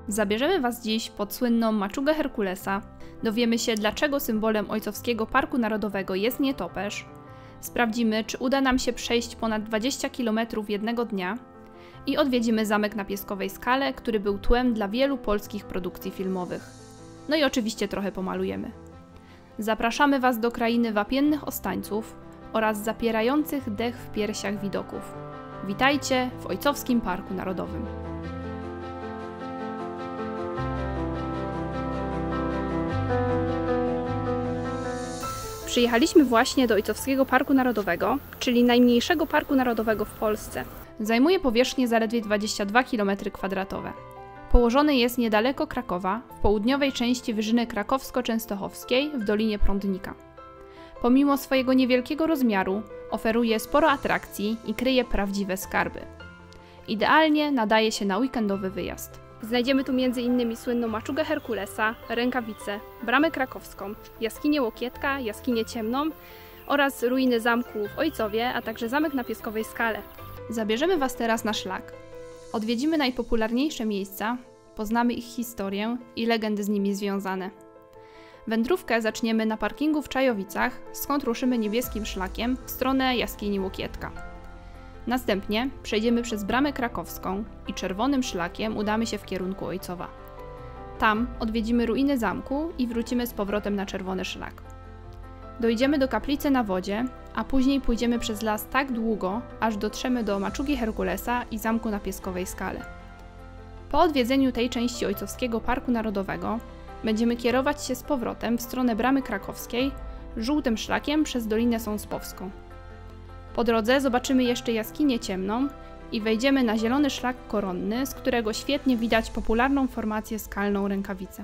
Zabierzemy Was dziś pod słynną maczugę Herkulesa, dowiemy się, dlaczego symbolem Ojcowskiego Parku Narodowego jest nietoperz, sprawdzimy, czy uda nam się przejść ponad 20 km jednego dnia i odwiedzimy zamek na Pieskowej Skale, który był tłem dla wielu polskich produkcji filmowych. No i oczywiście trochę pomalujemy. Zapraszamy Was do krainy wapiennych Ostańców oraz zapierających dech w piersiach widoków. Witajcie w Ojcowskim Parku Narodowym. Przyjechaliśmy właśnie do Ojcowskiego Parku Narodowego, czyli najmniejszego parku narodowego w Polsce. Zajmuje powierzchnię zaledwie 22 km². Położony jest niedaleko Krakowa, w południowej części Wyżyny Krakowsko-Częstochowskiej w Dolinie Prądnika. Pomimo swojego niewielkiego rozmiaru, oferuje sporo atrakcji i kryje prawdziwe skarby. Idealnie nadaje się na weekendowy wyjazd. Znajdziemy tu m.in. słynną maczugę Herkulesa, rękawicę, bramę krakowską, jaskinię Łokietka, jaskinię Ciemną oraz ruiny zamku w Ojcowie, a także zamek na Pieskowej Skale. Zabierzemy Was teraz na szlak. Odwiedzimy najpopularniejsze miejsca, poznamy ich historię i legendy z nimi związane. Wędrówkę zaczniemy na parkingu w Czajowicach, skąd ruszymy niebieskim szlakiem w stronę jaskini Łokietka. Następnie przejdziemy przez bramę krakowską i czerwonym szlakiem udamy się w kierunku Ojcowa. Tam odwiedzimy ruiny zamku i wrócimy z powrotem na czerwony szlak. Dojdziemy do kaplicy na wodzie, a później pójdziemy przez las tak długo, aż dotrzemy do maczugi Herkulesa i zamku na Pieskowej Skale. Po odwiedzeniu tej części Ojcowskiego Parku Narodowego będziemy kierować się z powrotem w stronę bramy krakowskiej żółtym szlakiem przez Dolinę Sąspowską. Po drodze zobaczymy jeszcze jaskinię Ciemną i wejdziemy na zielony szlak koronny, z którego świetnie widać popularną formację skalną Rękawicę.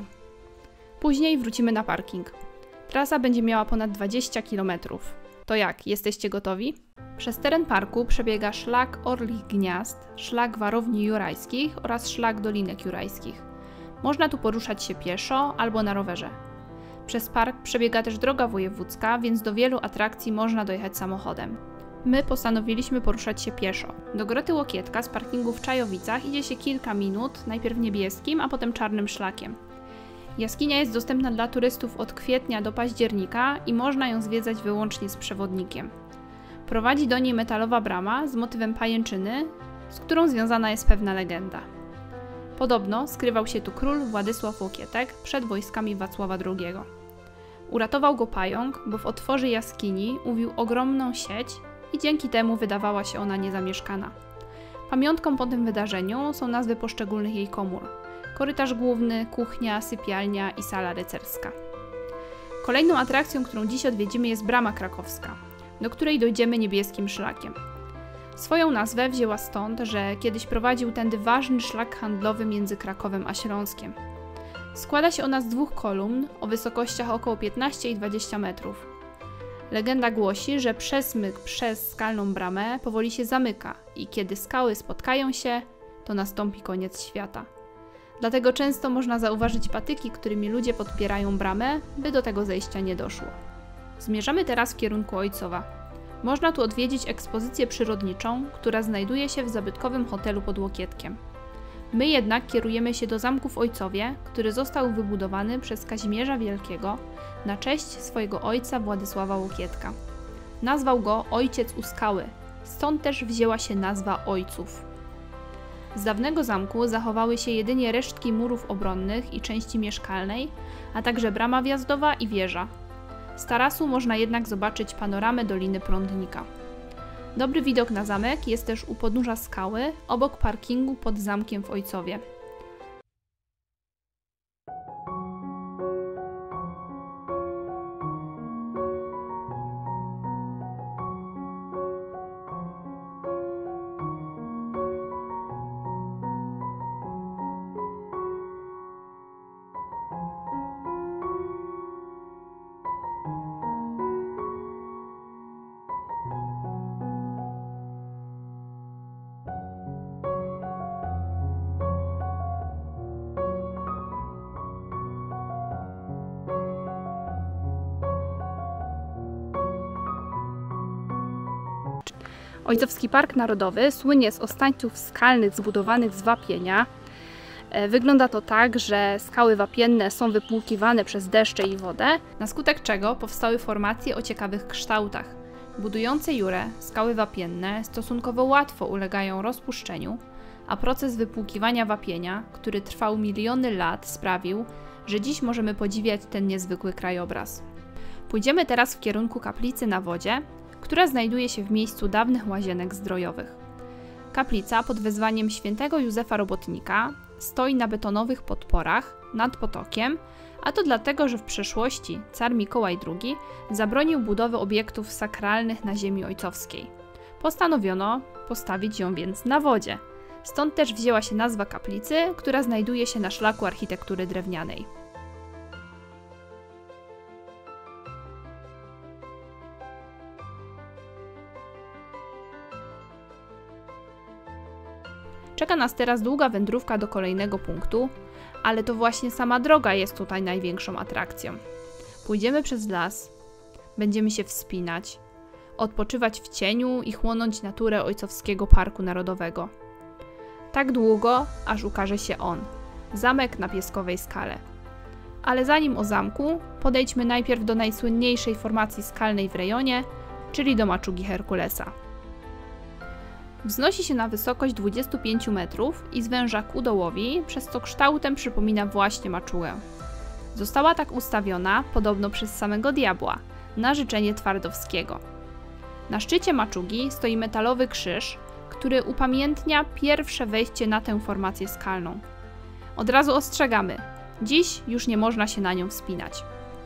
Później wrócimy na parking. Trasa będzie miała ponad 20 km. To jak, jesteście gotowi? Przez teren parku przebiega szlak Orlich Gniazd, szlak Warowni Jurajskich oraz szlak Dolinek Jurajskich. Można tu poruszać się pieszo albo na rowerze. Przez park przebiega też droga wojewódzka, więc do wielu atrakcji można dojechać samochodem. My postanowiliśmy poruszać się pieszo. Do groty Łokietka z parkingu w Czajowicach idzie się kilka minut, najpierw niebieskim, a potem czarnym szlakiem. Jaskinia jest dostępna dla turystów od kwietnia do października i można ją zwiedzać wyłącznie z przewodnikiem. Prowadzi do niej metalowa brama z motywem pajęczyny, z którą związana jest pewna legenda. Podobno skrywał się tu król Władysław Łokietek przed wojskami Wacława II. Uratował go pająk, bo w otworze jaskini uwił ogromną sieć i dzięki temu wydawała się ona niezamieszkana. Pamiątką po tym wydarzeniu są nazwy poszczególnych jej komór: korytarz główny, kuchnia, sypialnia i sala rycerska. Kolejną atrakcją, którą dziś odwiedzimy, jest brama krakowska, do której dojdziemy niebieskim szlakiem. Swoją nazwę wzięła stąd, że kiedyś prowadził tędy ważny szlak handlowy między Krakowem a Śląskiem. Składa się ona z dwóch kolumn o wysokościach około 15 i 20 metrów. Legenda głosi, że przesmyk przez skalną bramę powoli się zamyka i kiedy skały spotkają się, to nastąpi koniec świata. Dlatego często można zauważyć patyki, którymi ludzie podpierają bramę, by do tego zejścia nie doszło. Zmierzamy teraz w kierunku Ojcowa. Można tu odwiedzić ekspozycję przyrodniczą, która znajduje się w zabytkowym hotelu pod Łokietkiem. My jednak kierujemy się do zamku w Ojcowie, który został wybudowany przez Kazimierza Wielkiego na cześć swojego ojca Władysława Łokietka. Nazwał go Ojciec u Skały, stąd też wzięła się nazwa Ojców. Z dawnego zamku zachowały się jedynie resztki murów obronnych i części mieszkalnej, a także brama wjazdowa i wieża. Z tarasu można jednak zobaczyć panoramę Doliny Prądnika. Dobry widok na zamek jest też u podnóża skały, obok parkingu pod zamkiem w Ojcowie. Ojcowski Park Narodowy słynie z ostańców skalnych zbudowanych z wapienia. Wygląda to tak, że skały wapienne są wypłukiwane przez deszcze i wodę, na skutek czego powstały formacje o ciekawych kształtach. Budujące Jurę skały wapienne stosunkowo łatwo ulegają rozpuszczeniu, a proces wypłukiwania wapienia, który trwał miliony lat, sprawił, że dziś możemy podziwiać ten niezwykły krajobraz. Pójdziemy teraz w kierunku kaplicy na wodzie, która znajduje się w miejscu dawnych łazienek zdrojowych. Kaplica pod wezwaniem świętego Józefa Robotnika stoi na betonowych podporach nad potokiem, a to dlatego, że w przeszłości car Mikołaj II zabronił budowy obiektów sakralnych na ziemi ojcowskiej. Postanowiono postawić ją więc na wodzie. Stąd też wzięła się nazwa kaplicy, która znajduje się na szlaku architektury drewnianej. Czeka nas teraz długa wędrówka do kolejnego punktu, ale to właśnie sama droga jest tutaj największą atrakcją. Pójdziemy przez las, będziemy się wspinać, odpoczywać w cieniu i chłonąć naturę Ojcowskiego Parku Narodowego. Tak długo, aż ukaże się on, zamek na Pieskowej Skale. Ale zanim o zamku, podejdźmy najpierw do najsłynniejszej formacji skalnej w rejonie, czyli do maczugi Herkulesa. Wznosi się na wysokość 25 metrów i zwęża ku dołowi, przez co kształtem przypomina właśnie maczugę. Została tak ustawiona, podobno przez samego diabła, na życzenie Twardowskiego. Na szczycie maczugi stoi metalowy krzyż, który upamiętnia pierwsze wejście na tę formację skalną. Od razu ostrzegamy, dziś już nie można się na nią wspinać.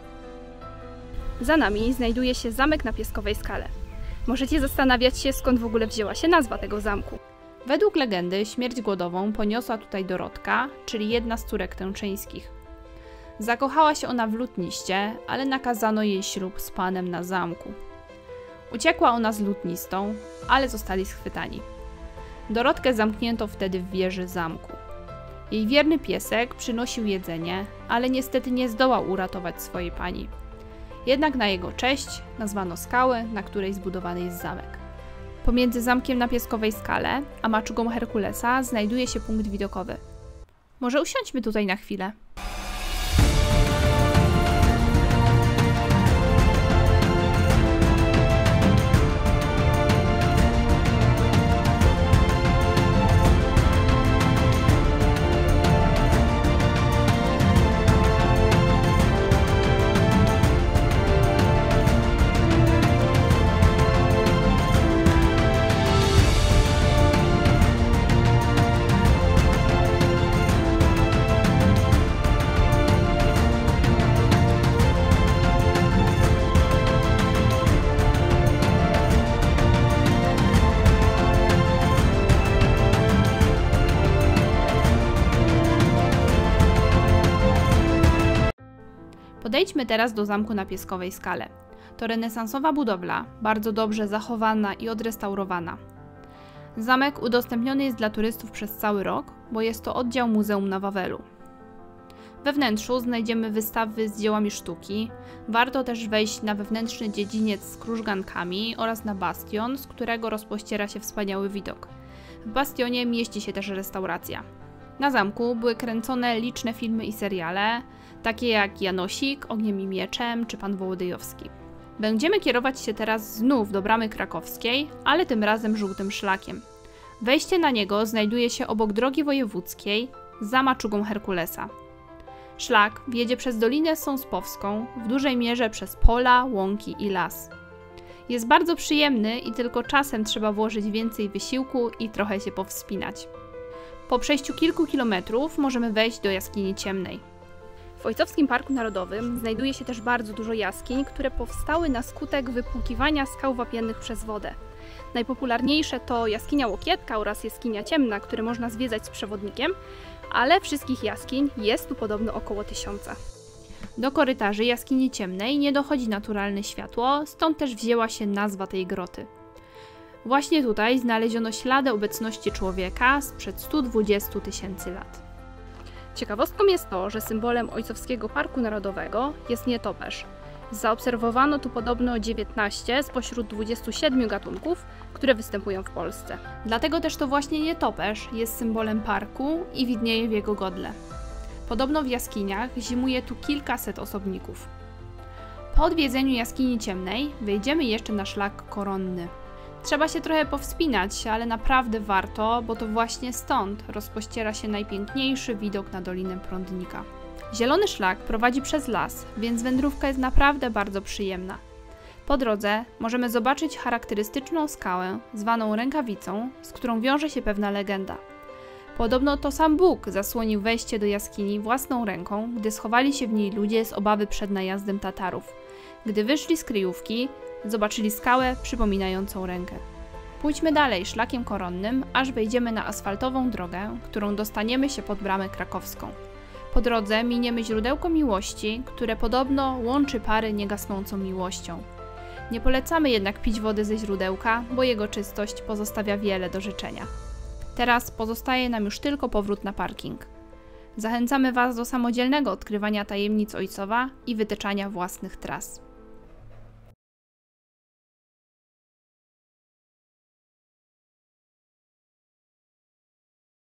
Za nami znajduje się zamek na Pieskowej Skale. Możecie zastanawiać się, skąd w ogóle wzięła się nazwa tego zamku. Według legendy śmierć głodową poniosła tutaj Dorotka, czyli jedna z córek Tęczyńskich. Zakochała się ona w lutniście, ale nakazano jej ślub z panem na zamku. Uciekła ona z lutnistą, ale zostali schwytani. Dorotkę zamknięto wtedy w wieży zamku. Jej wierny piesek przynosił jedzenie, ale niestety nie zdołał uratować swojej pani. Jednak na jego cześć nazwano skałę, na której zbudowany jest zamek. Pomiędzy zamkiem na Pieskowej Skale a maczugą Herkulesa znajduje się punkt widokowy. Może usiądźmy tutaj na chwilę. Podejdźmy teraz do zamku na Pieskowej Skale. To renesansowa budowla, bardzo dobrze zachowana i odrestaurowana. Zamek udostępniony jest dla turystów przez cały rok, bo jest to oddział muzeum na Wawelu. We wnętrzu znajdziemy wystawy z dziełami sztuki. Warto też wejść na wewnętrzny dziedziniec z krużgankami oraz na bastion, z którego rozpościera się wspaniały widok. W bastionie mieści się też restauracja. Na zamku były kręcone liczne filmy i seriale, takie jak Janosik, Ogniem i Mieczem czy Pan Wołodyjowski. Będziemy kierować się teraz znów do Bramy Krakowskiej, ale tym razem żółtym szlakiem. Wejście na niego znajduje się obok drogi wojewódzkiej za maczugą Herkulesa. Szlak wiedzie przez Dolinę Sąspowską, w dużej mierze przez pola, łąki i las. Jest bardzo przyjemny i tylko czasem trzeba włożyć więcej wysiłku i trochę się powspinać. Po przejściu kilku kilometrów możemy wejść do Jaskini Ciemnej. W Ojcowskim Parku Narodowym znajduje się też bardzo dużo jaskiń, które powstały na skutek wypłukiwania skał wapiennych przez wodę. Najpopularniejsze to Jaskinia Łokietka oraz Jaskinia Ciemna, które można zwiedzać z przewodnikiem, ale wszystkich jaskiń jest tu podobno około 1000. Do korytarzy Jaskini Ciemnej nie dochodzi naturalne światło, stąd też wzięła się nazwa tej groty. Właśnie tutaj znaleziono ślady obecności człowieka sprzed 120 000 lat. Ciekawostką jest to, że symbolem Ojcowskiego Parku Narodowego jest nietoperz. Zaobserwowano tu podobno 19 spośród 27 gatunków, które występują w Polsce. Dlatego też to właśnie nietoperz jest symbolem parku i widnieje w jego godle. Podobno w jaskiniach zimuje tu kilkaset osobników. Po odwiedzeniu jaskini ciemnej wejdziemy jeszcze na szlak koronny. Trzeba się trochę powspinać, ale naprawdę warto, bo to właśnie stąd rozpościera się najpiękniejszy widok na Dolinę Prądnika. Zielony szlak prowadzi przez las, więc wędrówka jest naprawdę bardzo przyjemna. Po drodze możemy zobaczyć charakterystyczną skałę zwaną Rękawicą, z którą wiąże się pewna legenda. Podobno to sam Bóg zasłonił wejście do jaskini własną ręką, gdy schowali się w niej ludzie z obawy przed najazdem Tatarów. Gdy wyszli z kryjówki, zobaczyli skałę przypominającą rękę. Pójdźmy dalej szlakiem koronnym, aż wejdziemy na asfaltową drogę, którą dostaniemy się pod Bramę Krakowską. Po drodze miniemy źródełko miłości, które podobno łączy pary niegasnącą miłością. Nie polecamy jednak pić wody ze źródełka, bo jego czystość pozostawia wiele do życzenia. Teraz pozostaje nam już tylko powrót na parking. Zachęcamy Was do samodzielnego odkrywania tajemnic Ojcowa i wytyczania własnych tras.